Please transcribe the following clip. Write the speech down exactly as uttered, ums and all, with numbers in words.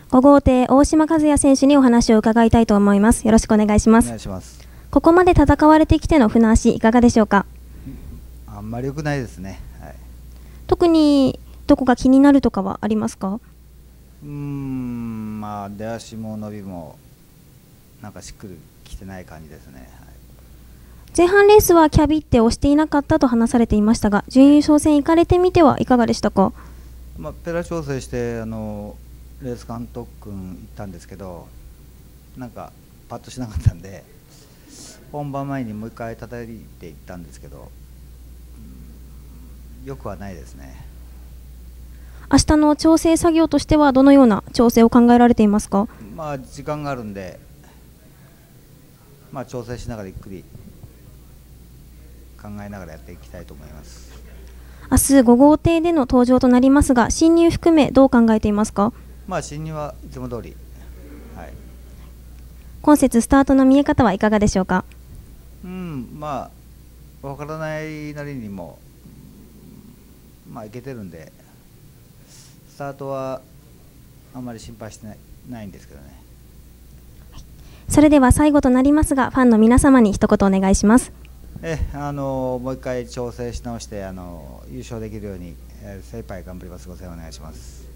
ご号艇大島和也選手にお話を伺いたいと思います。よろしくお願いします。 お願いします。 ここまで戦われてきての船足いかがでしょうか。 あんまり良くないですね。はい、 特にどこか気になるとかはありますか。 うーん、まあ出足も伸びもなんかしっくりきてない感じですね。はい、 前半レースはキャビって押していなかったと話されていましたが、準優勝戦行かれてみてはいかがでしたか。 まあ、ペラ調整してあのレース監督君行ったんですけど、なんかパッとしなかったんで本番前にもう一回叩いていったんですけど、うん、よくはないですね。 明日の調整作業としてはどのような調整を考えられていますか。 まあ時間があるんで、まあ、調整しながらゆっくり考えながらやっていきたいと思います。 明日ご号艇での登場となりますが、進入含めどう考えていますか。 まあ進入はいつも通り、はい、 今節スタートの見え方はいかがでしょうか。 うん、まあ分からないなりにもまあいけてるんで、スタートはあんまり心配してない、ないんですけどね。 それでは最後となりますが、ファンの皆様に一言お願いします。 えあのもう一回調整し直してあの優勝できるように、えー、精一杯頑張ります。ご声援お願いします。